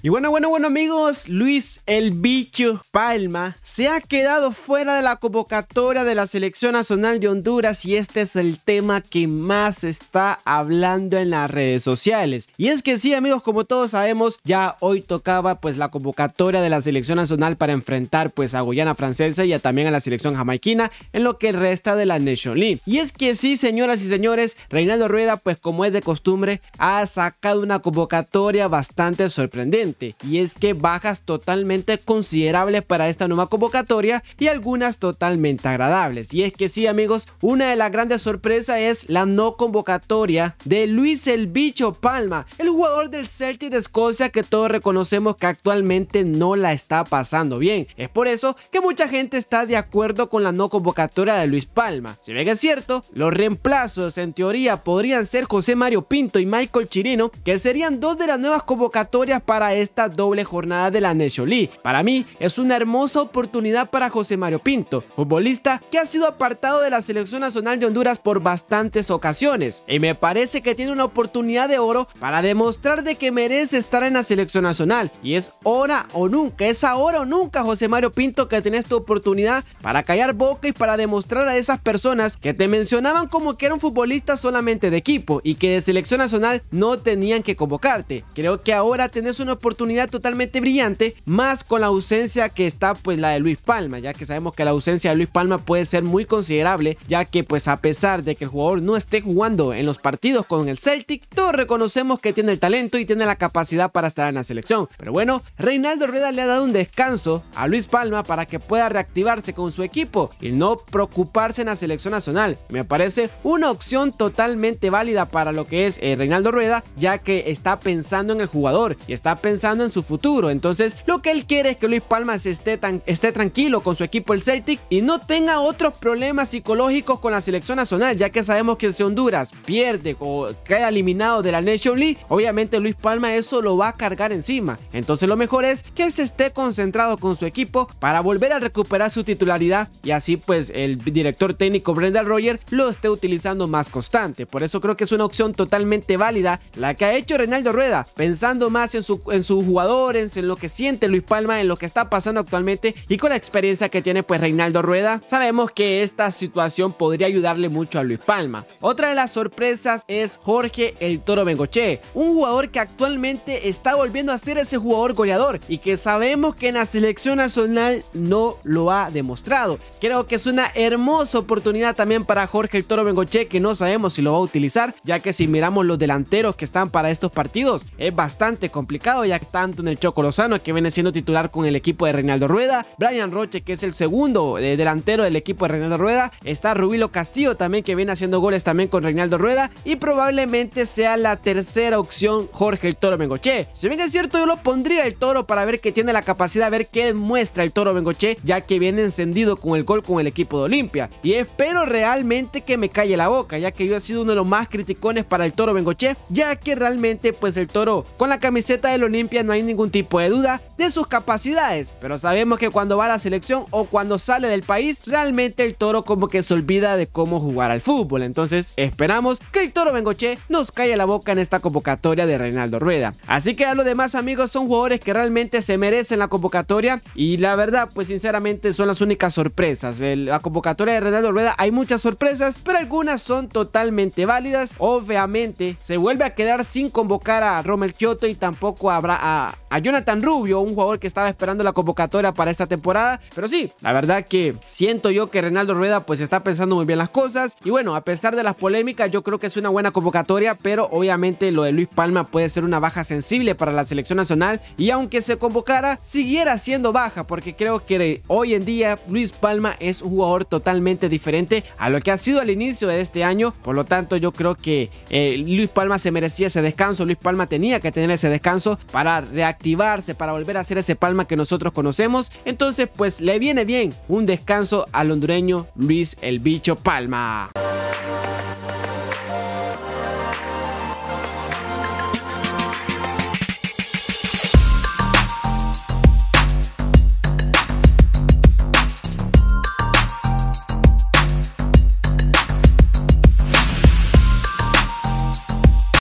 Y bueno amigos, Luis el Bicho Palma se ha quedado fuera de la convocatoria de la selección nacional de Honduras y este es el tema que más se está hablando en las redes sociales. Y es que sí amigos, como todos sabemos, ya hoy tocaba pues la convocatoria de la selección nacional para enfrentar pues a Guyana Francesa y también a la selección jamaiquina en lo que resta de la Nation League. Y es que sí, señoras y señores, Reinaldo Rueda pues como es de costumbre ha sacado una convocatoria bastante sorprendente. Y es que bajas totalmente considerables para esta nueva convocatoria y algunas totalmente agradables. Y es que sí amigos, una de las grandes sorpresas es la no convocatoria de Luis el Bicho Palma, el jugador del Celtic de Escocia que todos reconocemos que actualmente no la está pasando bien. Es por eso que mucha gente está de acuerdo con la no convocatoria de Luis Palma. Si bien es cierto, los reemplazos en teoría podrían ser José Mario Pinto y Michael Chirino, que serían dos de las nuevas convocatorias para esta doble jornada de la Nation League. Para mí es una hermosa oportunidad para José Mario Pinto, futbolista que ha sido apartado de la selección nacional de Honduras por bastantes ocasiones y me parece que tiene una oportunidad de oro para demostrar de que merece estar en la selección nacional y es ahora o nunca, es ahora o nunca José Mario Pinto que tenés tu oportunidad para callar boca y para demostrar a esas personas que te mencionaban como que era un futbolista solamente de equipo y que de selección nacional no tenían que convocarte. Creo que ahora tenés una oportunidad totalmente brillante, más con la ausencia que está pues la de Luis Palma, ya que sabemos que la ausencia de Luis Palma puede ser muy considerable, ya que pues a pesar de que el jugador no esté jugando en los partidos con el Celtic, todos reconocemos que tiene el talento y tiene la capacidad para estar en la selección. Pero bueno, Reinaldo Rueda le ha dado un descanso a Luis Palma para que pueda reactivarse con su equipo y no preocuparse en la selección nacional. Me parece una opción totalmente válida para lo que es Reinaldo Rueda, ya que está pensando en el jugador y está pensando en su futuro. Entonces lo que él quiere es que Luis Palma esté tranquilo con su equipo el Celtic y no tenga otros problemas psicológicos con la selección nacional, ya que sabemos que si Honduras pierde o queda eliminado de la Nation League, obviamente Luis Palma eso lo va a cargar encima. Entonces lo mejor es que se esté concentrado con su equipo para volver a recuperar su titularidad y así pues el director técnico Brendan Rodgers lo esté utilizando más constante. Por eso creo que es una opción totalmente válida la que ha hecho Reinaldo Rueda, pensando más en sus jugadores, en lo que siente Luis Palma, en lo que está pasando actualmente y con la experiencia que tiene pues Reinaldo Rueda, sabemos que esta situación podría ayudarle mucho a Luis Palma. Otra de las sorpresas es Jorge el Toro Bengochea, un jugador que actualmente está volviendo a ser ese jugador goleador y que sabemos que en la selección nacional no lo ha demostrado. Creo que es una hermosa oportunidad también para Jorge el Toro Bengochea, que no sabemos si lo va a utilizar, ya que si miramos los delanteros que están para estos partidos es bastante complicado, ya que está Anton el Choco Lozano, que viene siendo titular con el equipo de Reinaldo Rueda, Brian Roche, que es el segundo delantero del equipo de Reinaldo Rueda, está Rubilo Castillo también, que viene haciendo goles también con Reinaldo Rueda, y probablemente sea la tercera opción Jorge el Toro Bengochea. Si bien es cierto, yo lo pondría el Toro para ver que tiene la capacidad, de ver qué muestra el Toro Bengochea, ya que viene encendido con el gol con el equipo de Olimpia, y espero realmente que me calle la boca, ya que yo he sido uno de los más criticones para el Toro Bengochea, ya que realmente pues el Toro con la camiseta del Olimpia no hay ningún tipo de duda de sus capacidades, pero sabemos que cuando va a la selección o cuando sale del país, realmente el Toro como que se olvida de cómo jugar al fútbol. Entonces esperamos que el Toro Bengochea nos calle la boca en esta convocatoria de Reinaldo Rueda. Así que a los demás amigos, son jugadores que realmente se merecen la convocatoria y la verdad pues sinceramente son las únicas sorpresas. En la convocatoria de Reinaldo Rueda hay muchas sorpresas, pero algunas son totalmente válidas. Obviamente se vuelve a quedar sin convocar a Romel Kioto y tampoco habrá a Jonathan Rubio, un jugador que estaba esperando la convocatoria para esta temporada. Pero sí, la verdad que siento yo que Reinaldo Rueda pues está pensando muy bien las cosas y bueno, a pesar de las polémicas yo creo que es una buena convocatoria, pero obviamente lo de Luis Palma puede ser una baja sensible para la selección nacional y aunque se convocara siguiera siendo baja, porque creo que hoy en día Luis Palma es un jugador totalmente diferente a lo que ha sido al inicio de este año. Por lo tanto yo creo que Luis Palma se merecía ese descanso, Luis Palma tenía que tener ese descanso para reactivarse, para volver a ser ese Palma que nosotros conocemos. Entonces pues le viene bien un descanso al hondureño Luis el Bicho Palma.